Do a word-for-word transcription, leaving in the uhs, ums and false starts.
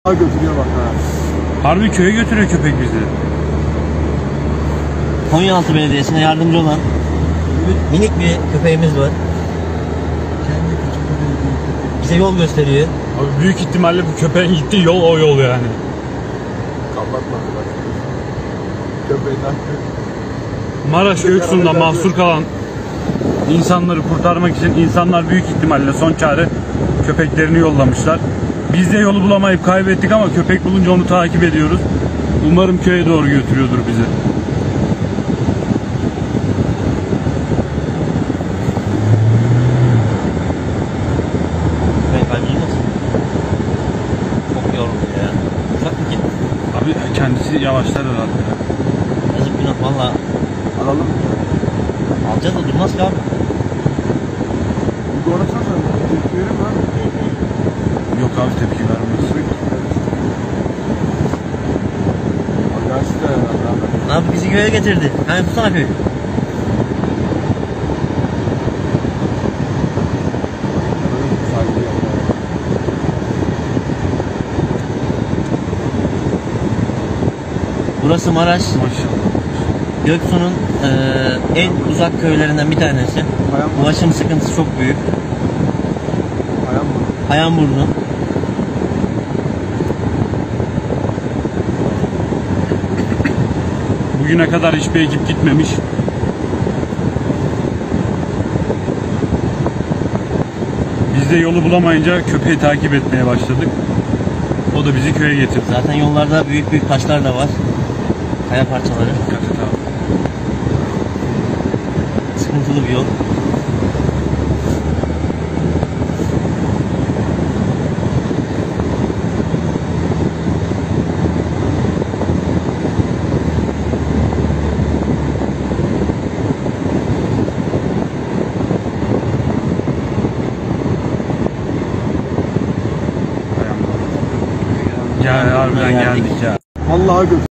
götürüyor bak ha. Harbi köye götürüyor köpek bizi. Konyaaltı Belediyesi'ne yardımcı olan minik bir köpeğimiz var. Bize yol gösteriyor. Abi büyük ihtimalle bu köpeğin gittiği yol o yol yani. Kapatmadılar. Köpeğinden. Maraş Göksu'nda mahsur kalan insanları kurtarmak için insanlar büyük ihtimalle son çare köpeklerini yollamışlar. Biz de yolu bulamayıp kaybettik ama köpek bulunca onu takip ediyoruz. Umarım köye doğru götürüyordur bizi. Köpek kalbini nasıl? Çok yoruldu ya. Ufak bir kedi. Abi kendisi yavaşlar herhalde. Yazık günah valla. Alalım. Alacağız da durmaz ki abi. Bir konuşsana sen. Tepki verir mi lan? Yok abi tepki vermez. Gerçi de herhalde. Abi bizi köye getirdi. Hani tutsana köyü. Burası Maraş. Maşallah. Göksu'nun eee, en uzak köylerinden bir tanesi. Ulaşım sıkıntısı çok büyük. Ayağım mı? Hayanburnu. Bugüne kadar hiçbir ekip gitmemiş. Biz de yolu bulamayınca köpeği takip etmeye başladık. O da bizi köye getirdi. Zaten yollarda büyük büyük taşlar da var. Kaya parçaları. Dikkat et abi. Sıkıntılı bir yol. Gel harbiden geldik ya. Vallahi götür.